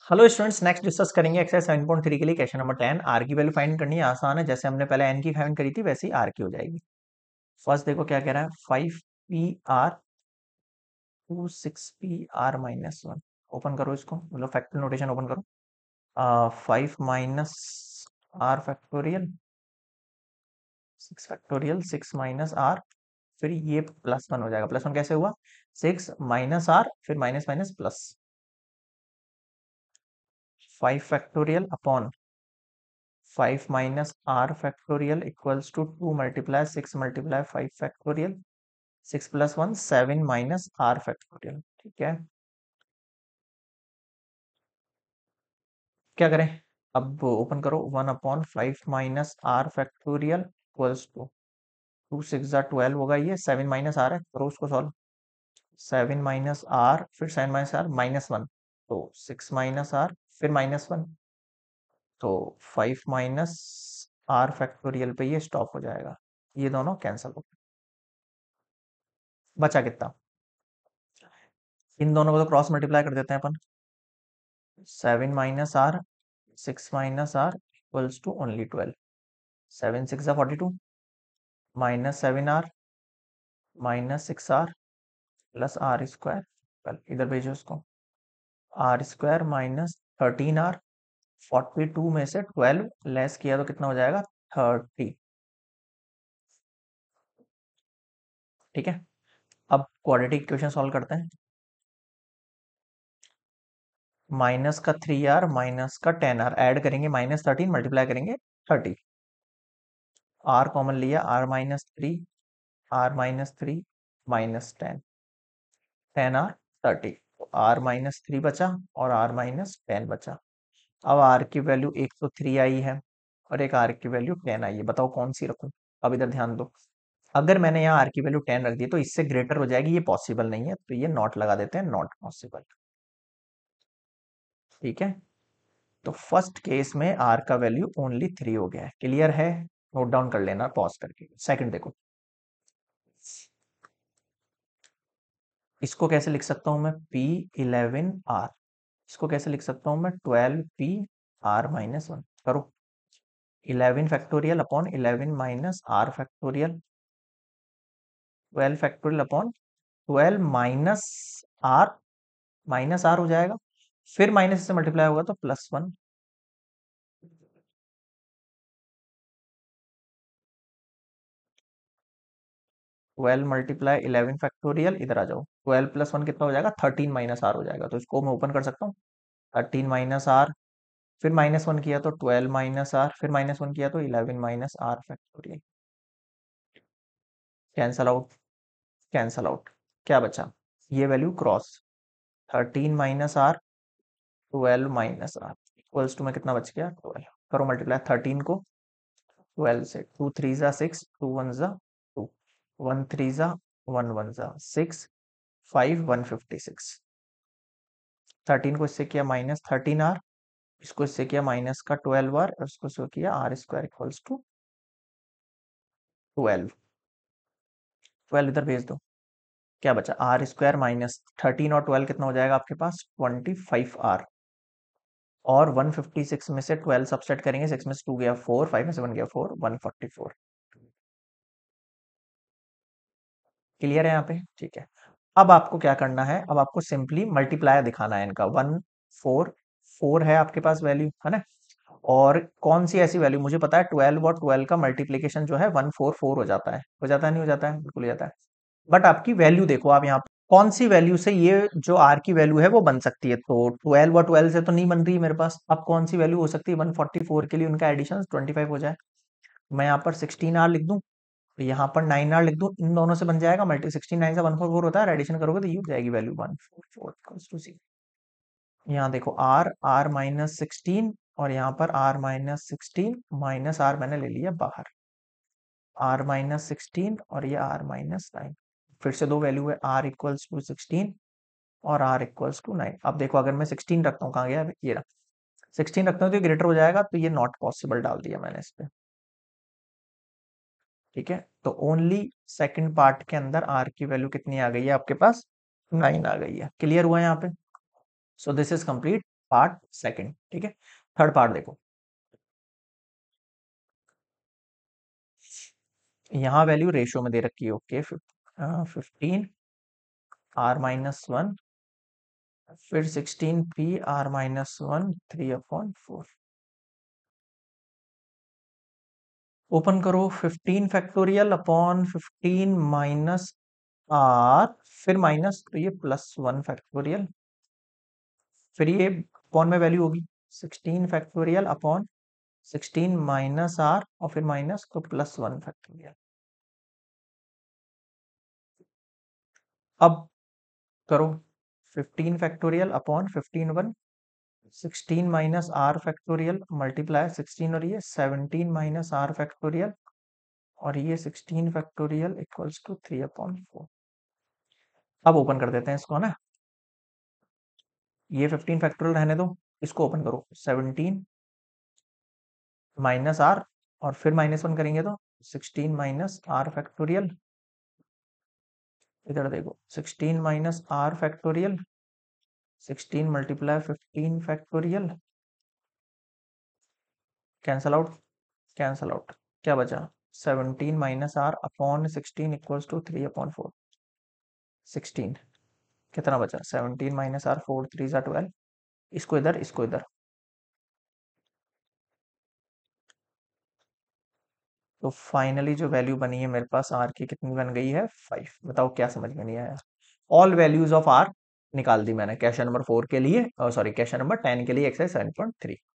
Hello students, next discuss करेंगे exercise 7.3 के लिए क्वेश्चन नंबर 10। आर की वैल्यू फाइंड करनी है, आसान है। जैसे हमने पहले एन की फाइंड करी थी वैसे ही आर की हो जाएगी। फर्स्ट देखो क्या कह रहा है, 5 P R two 6 P R. Open करो इसको, मतलब फैक्टर नोटेशन ओपन करो। 5 - आर फैक्टोरियल 6 फैक्टोरियल 6 - आर, फिर ये +1 हो जाएगा। +1 कैसे हुआ? 6 - आर फिर minus minus plus. 5 factorial upon 5 - R factorial equals to 2 multiply 6 multiply 5 factorial. 6 + 1 7 - R factorial. ठीक है, क्या करें? अब ओपन करो। 1/5 - आर फैक्टोरियल इक्वल्स टू 2 6 = 12 होगा। ये 7 - आर है, करो उसको सॉल्व। 7 - आर फिर 7 - आर -1, तो 6 - आर फिर -1, तो 5 - आर फैक्टोरियल पे ये स्टॉप हो जाएगा। ये दोनों कैंसिल हो गए। बचा कितना? इन दोनों को तो क्रॉस मल्टीप्लाई कर देते हैं अपन। 7 - R 6 - R equals to only 12। 7 6 42, -7 R -6 R plus R square. इधर भेजो इसको। Are square -13 are. 42 में से 12 लेस किया तो कितना हो जाएगा? 30। ठीक है, अब क्वाड्रेटिक इक्वेशन सॉल्व करते हैं। माइनस का 3 आर माइनस का 10 आर ऐड करेंगे, -13 मल्टीप्लाई करेंगे 30। आर कॉमन लिया, r-3, r-3 -10, 10 आर 30, तो r-3 बचा और r-10 बचा। अब आर की वैल्यू एक तो 3 आई है और एक आर की वैल्यू 10 आई है। बताओ कौन सी रखूं? अब इधर ध्यान दो, अगर मैंने यहाँ आर की वैल्यू 10 रख दी तो इससे ग्रेटर हो जाएगी, ये पॉसिबल नहीं है, तो ये नॉट लगा देते हैं, नॉट पॉसिबल। ठीक है, तो फर्स्ट केस में आर का वैल्यू ओनली 3 हो गया है। क्लियर है? नोट डाउन कर लेना पॉज करके। सेकंड देखो, इसको कैसे लिख सकता हूं मैं? P11R। इसको कैसे लिख सकता हूं मैं? 12 PR-1। करो। 11 factorial upon 11 - R factorial. 12 factorial upon 12 R -R हो जाएगा, फिर माइनस से मल्टीप्लाई होगा तो +1। 12 × 11 फैक्टोरियल, इधर आ जाओ। 12 + 1 कितना हो जाएगा? 13 - आर हो जाएगा। तो इसको मैं ओपन कर सकता हूँ। 13 - आर फिर -1 किया तो 12 - आर फिर -1 किया तो 11 - R factorial. Cancel out, cancel out. क्या बचा? ये value cross. 13 - R 12 - R equals to में कितना बच गया? 12। करो मल्टीप्लाई 13 को 12 से। 2 3 ज़ा 6, 2 1 ज़ा 2, 1 3 ज़ा 1 1 ज़ा 6, 5 156। 13 को इससे किया -13 आर, इसको इससे किया माइनस का 12 आर, और इसको इसको किया आर स्क्वायर इक्वल्स टू 12। 12 इधर भेज दो। क्या बचा? आर स्क्वायर -13 और 12 कितना हो जाएगा आपके पास? 25 आर। और 156 में से 12 सबसेट करेंगे, 6 में से 2 गया 4, 5 में से 1 गया 4, 144। क्लियर है यहाँ पे? ठीक है, अब आपको क्या करना है? अब आपको सिंपली मल्टीप्लायर दिखाना है इनका। 1 4 4 है आपके पास वैल्यू, है ना? और कौन सी ऐसी वैल्यू, मुझे पता है 12 और 12 का मल्टीप्लीकेशन जो है 144 हो जाता है। हो जाता है नहीं हो जाता है? बिल्कुल हो जाता है। बट आपकी वैल्यू देखो, आप यहाँ कौन सी वैल्यू से ये जो आर की वैल्यू है वो बन सकती है? तो 12 और 12 से तो नहीं बन रही है मेरे पास। अब कौन सी वैल्यू हो सकती है? 144 के लिए उनका एडिशन 25 हो जाए। मैं यहाँ पर 16 आर लिख दूं, तो यहाँ पर 9 आर लिख दूं, इन दोनों से बन जाएगा। मल्टी 16 9 से 144 होता है, एडिशन करोगे तो ये हो जाएगी वैल्यू 144। यहाँ देखो, आर आर -16 और यहाँ पर r-16 माइनस आर मैंने ले लिया बाहर। r-16 और ये r-9। फिर से दो वैल्यू है, r इक्वल्स टू 16 और r इक्वल्स टू 9। अब देखो, अगर मैं 16 रखता हूँ, कहाँ गया ये रहा। 16 रखता हूँ तो ये ग्रेटर हो जाएगा, तो ये नॉट पॉसिबल डाल दिया मैंने इस पे। ठीक है, तो ओनली सेकंड पार्ट के अंदर r की वैल्यू कितनी आ गई है आपके पास? 9 आ गई है। क्लियर हुआ यहाँ पे? So this is complete. Part second, ठीक है। थर्ड पार्ट देखो, यहाँ वैल्यू रेशियो में दे रखी है, ओके। 15 r-1, फिर 16p r-1 3/4। ओपन करो, 15 फैक्टोरियल अपॉन 15 माइनस आर, फिर माइनस, तो ये +1 फैक्टोरियल, फिर ये अपॉन में वैल्यू होगी 16 फैक्टोरियल अपॉन 16 माइनस आर, और फिर माइनस, तो +1 फैक्टोरियल। अब करो 15 factorial upon 15 16 minus R factorial multiply 16, और ये 17 माइनस आर फैक्टोरियल, और ये 16 फैक्टोरियल इक्वल्स टू 3/4। अब ओपन कर देते हैं इसको, है ना। ये 15 फैक्टोरियल रहने दो, इसको ओपन करो, 17 माइनस आर, और फिर -1 करेंगे तो 16 माइनस आर फैक्टोरियल, इधर देखो 16 minus R factorial, 16 multiply 15 factorial, cancel out, cancel out, क्या बचा, 17 minus R upon 16 equals to 3/4। 16 कितना बचा, 17 माइनस आर, 4 3 12, इसको इधर, इसको इधर, तो फाइनली जो वैल्यू बनी है मेरे पास आर की, कितनी बन गई है, 5। बताओ क्या समझ में नहीं आया। ऑल वैल्यूज ऑफ आर निकाल दी मैंने क्वेश्चन नंबर 4 के लिए, सॉरी क्वेश्चन नंबर 10 के लिए, एक्सरसाइज 7.3।